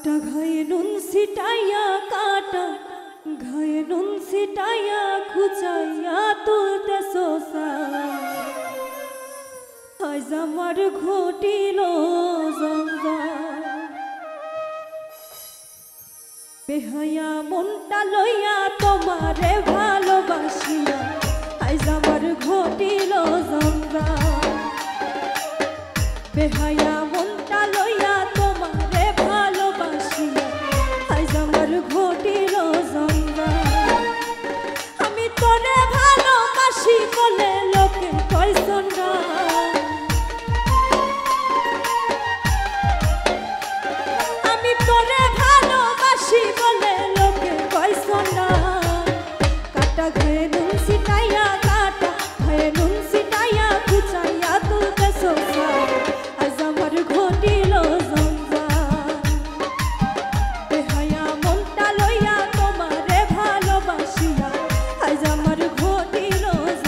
কাটা ঘায়ে নুন ছিটাইয়া কাটা ঘায়ে নুন ছিটাইয়া খুচাইয়া তুলতেছো আজ আমার ঘটিল বেহায়া মনটা লইয়া তোমারে ভালোবাসিয়া আজ আমার ঘটিল বেহায়া মনটা লইয়া তোমারে ভালোবাসিয়া আজ আমার ঘটিল আমি তোরে ভালোবাসি বলে লোকে কইছন না আমি তোরে ভালোবাসি বলে লোকে কইছন না কাটা ঘায়ে নুন ছিটাইয়া কাটা ঘায়ে নুন ছিটাইয়া খুচাইয়া তুলতেছো আজ আমার ঘটিল বেহায়া মনটা লইয়া তোমারে ভালোবাসিয়া আজ আমার ঘটিল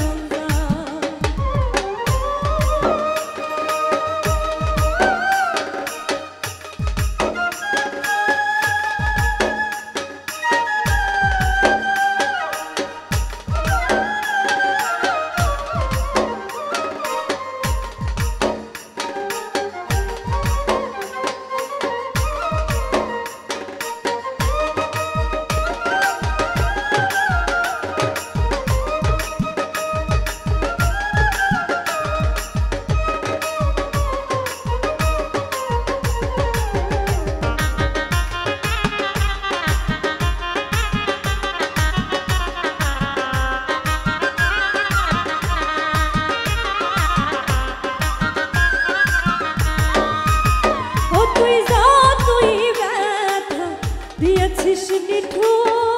দিয়েছিস নিঠু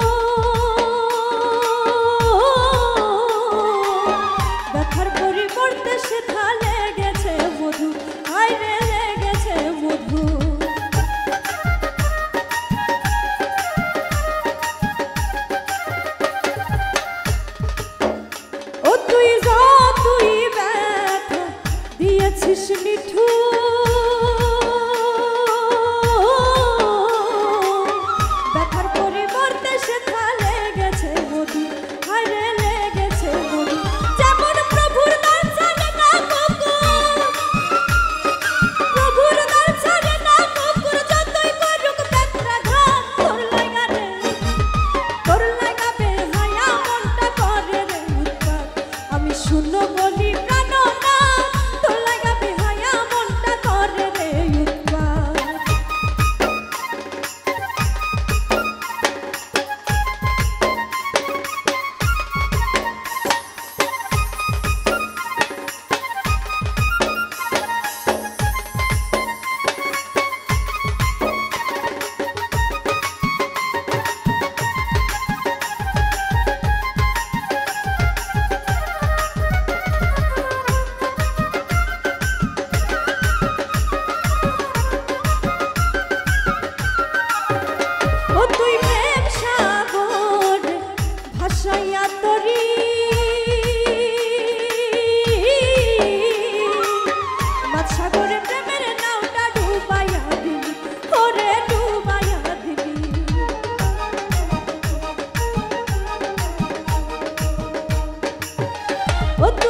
ব্যথার পরিবর্তে সেথা লেগেছে মধু আইরে লেগেছে মধু ও তুই যা তুই ব্যথা দিয়েছিস নিঠু শুনো বলি প্রাণ না তোর লাগা বেহায়া মনটা করে রে উৎপাত ও